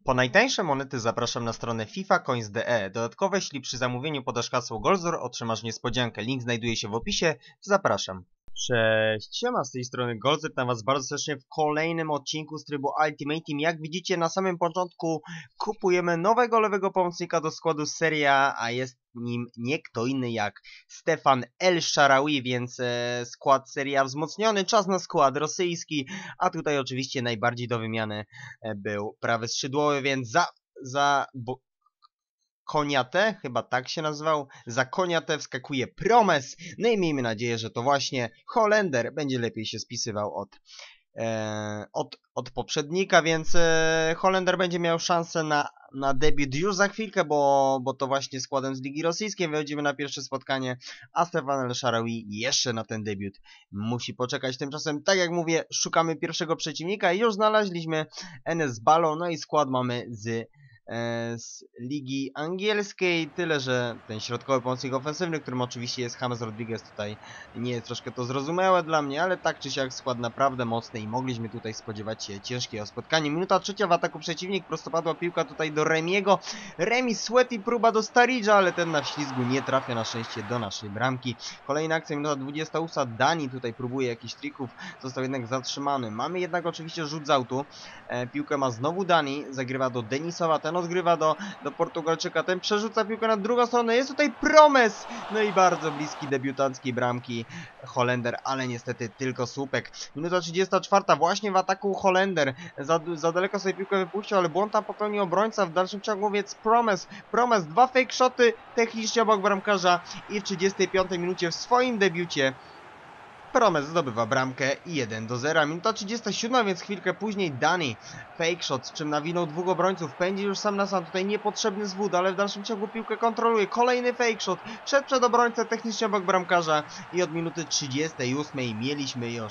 Po najtańsze monety zapraszam na stronę fifacoins.de. Dodatkowo, jeśli przy zamówieniu podasz hasło Golzor, otrzymasz niespodziankę. Link znajduje się w opisie. Zapraszam. Cześć, siema, z tej strony Golzor, witam was bardzo serdecznie w kolejnym odcinku z trybu Ultimate Team. Jak widzicie, na samym początku kupujemy nowego lewego pomocnika do składu Serie A, a jest nim nie kto inny jak Stefan El Shaarawy, więc skład Serie A wzmocniony, czas na skład rosyjski, a tutaj oczywiście najbardziej do wymiany był prawy skrzydłowy, więc Koniate, chyba tak się nazywał, za Koniate wskakuje Promes, no i miejmy nadzieję, że to właśnie Holender będzie lepiej się spisywał od poprzednika, więc Holender będzie miał szansę na debiut już za chwilkę, bo to właśnie składem z Ligi Rosyjskiej wychodzimy na pierwsze spotkanie, a Stefan El Shaarawy jeszcze na ten debiut musi poczekać. Tymczasem, tak jak mówię, szukamy pierwszego przeciwnika i już znaleźliśmy Enes Balo, no i skład mamy z Ligi Angielskiej, tyle że ten środkowy pomocnik ofensywny, którym oczywiście jest James Rodriguez, tutaj nie jest troszkę to zrozumiałe dla mnie, ale tak czy siak skład naprawdę mocny i mogliśmy tutaj spodziewać się ciężkiego spotkania. Minuta trzecia, w ataku przeciwnik, prostopadła piłka tutaj do Remiego, Remi Sweaty, próba do Starridge'a, ale ten na ślizgu nie trafia na szczęście do naszej bramki. Kolejna akcja, minuta 28, Dani tutaj próbuje jakichś trików, został jednak zatrzymany. Mamy jednak oczywiście rzut z autu, piłkę ma znowu Dani, zagrywa do Denisowa, ten odgrywa do Portugalczyka, ten przerzuca piłkę na drugą stronę, jest tutaj Promes, no i bardzo bliski debiutanckiej bramki Holender, ale niestety tylko słupek. Minuta 34, właśnie w ataku Holender, za daleko sobie piłkę wypuścił, ale błąd tam popełnił obrońca, w dalszym ciągu więc Promes, dwa fake shoty technicznie obok bramkarza i w 35 minucie w swoim debiucie Promes zdobywa bramkę 1-0. Minuta 37, więc chwilkę później Dani fake shot, z czym nawinął dwóch obrońców, pędzi już sam na sam, tutaj niepotrzebny zwód, ale w dalszym ciągu piłkę kontroluje, kolejny fake shot, przed obrońcę technicznie obok bramkarza i od minuty 38 mieliśmy już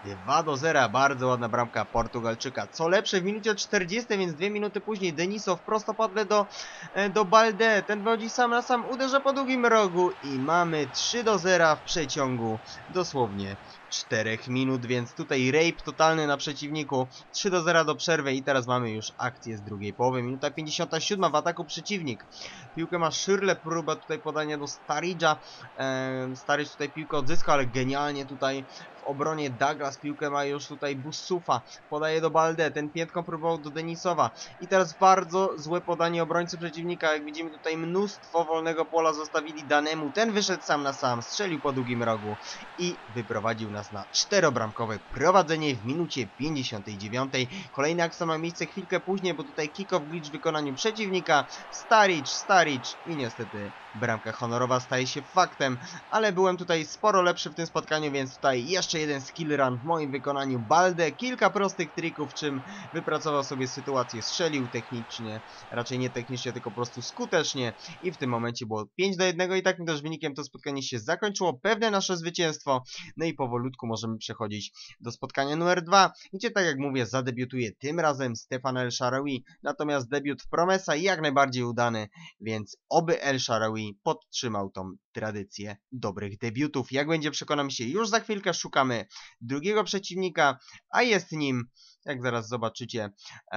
2-0, bardzo ładna bramka Portugalczyka. Co lepsze, w minucie 40, więc 2 minuty później Denisow prostopadle do Balde. Ten wychodzi sam na sam, uderza po długim rogu i mamy 3-0 w przeciągu dosłownie 4 minut, więc tutaj rape totalny na przeciwniku. 3-0 do przerwy i teraz mamy już akcję z drugiej połowy. Minuta 57, w ataku przeciwnik. Piłkę ma Schürrle, próba tutaj podania do Starridge'a. Starridge tutaj piłkę odzyskał, ale genialnie tutaj w obronie Douglas, piłkę ma już tutaj Boussouffa, podaje do Balde, ten piętką próbował do Denisowa i teraz bardzo złe podanie obrońcy przeciwnika, jak widzimy tutaj mnóstwo wolnego pola zostawili Danemu, ten wyszedł sam na sam, strzelił po długim rogu i wyprowadził nas na 4-bramkowe prowadzenie w minucie 59. Kolejna akcja ma miejsce chwilkę później, bo tutaj kick-off glitch w wykonaniu przeciwnika, Starridge i niestety bramka honorowa staje się faktem, ale byłem tutaj sporo lepszy w tym spotkaniu, więc tutaj jeszcze jeden skill run w moim wykonaniu. Balde, kilka prostych trików, czym wypracował sobie sytuację, strzelił technicznie, raczej nie technicznie, tylko po prostu skutecznie i w tym momencie było 5-1 i takim też wynikiem to spotkanie się zakończyło, pewne nasze zwycięstwo, no i powolutku możemy przechodzić do spotkania numer 2, gdzie tak jak mówię zadebiutuje tym razem Stefan El Shaarawy, natomiast debiut w Promesa jak najbardziej udany, więc oby El Shaarawy podtrzymał tą tradycję dobrych debiutów. Jak będzie, przekonam się już za chwilkę. Szukamy drugiego przeciwnika, a jest nim, jak zaraz zobaczycie,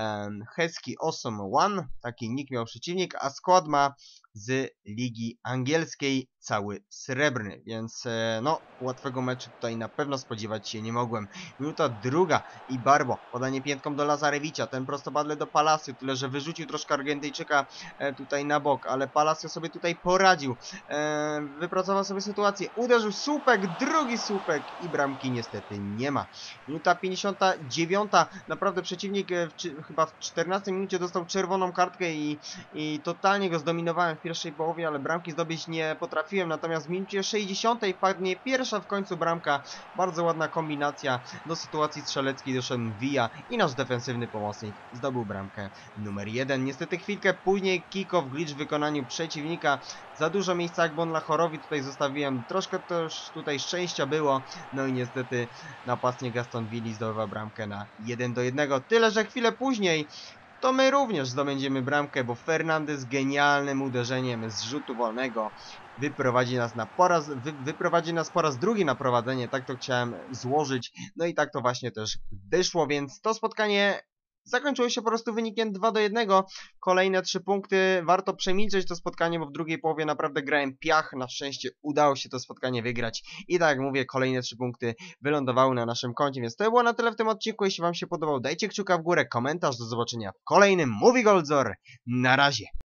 Husky Awesome One, taki nick miał przeciwnik, a skład ma z Ligi Angielskiej cały srebrny, więc no łatwego meczu tutaj na pewno spodziewać się nie mogłem. Minuta druga i Barbo, podanie piętką do Lazarewicza, ten prostopadle do Palacio, tyle że wyrzucił troszkę Argentyjczyka tutaj na bok, ale Palacio sobie tutaj poradził, wypracował sobie sytuację, uderzył słupek, drugi słupek i bramki niestety nie ma. Minuta 59, naprawdę przeciwnik chyba w 14 minucie dostał czerwoną kartkę i totalnie go zdominowałem w pierwszej połowie, ale bramki zdobyć nie potrafiłem, natomiast w minucie 60 padnie pierwsza w końcu bramka, bardzo ładna kombinacja, do sytuacji strzeleckiej doszedł Villa i nasz defensywny pomocnik zdobył bramkę numer 1. Niestety chwilkę później kick-off glitch w wykonaniu przeciwnika, za dużo miejsca jak Bonlachorowi tutaj zostawiłem, troszkę też tutaj szczęścia było, no i niestety napastnik Aston Villa zdobywa bramkę na 1-1, tyle że chwilę później to my również zdobędziemy bramkę, bo Fernandes genialnym uderzeniem z rzutu wolnego wyprowadzi nas po raz drugi na prowadzenie, tak to chciałem złożyć, no i tak to właśnie też wyszło, więc to spotkanie zakończyło się po prostu wynikiem 2-1. Kolejne 3 punkty. Warto przemilczeć to spotkanie, bo w drugiej połowie naprawdę grałem piach. Na szczęście udało się to spotkanie wygrać. I tak jak mówię, kolejne 3 punkty wylądowały na naszym koncie, więc to było na tyle w tym odcinku. Jeśli wam się podobał, dajcie kciuka w górę, komentarz. Do zobaczenia w kolejnym Movie Goldzor. Na razie.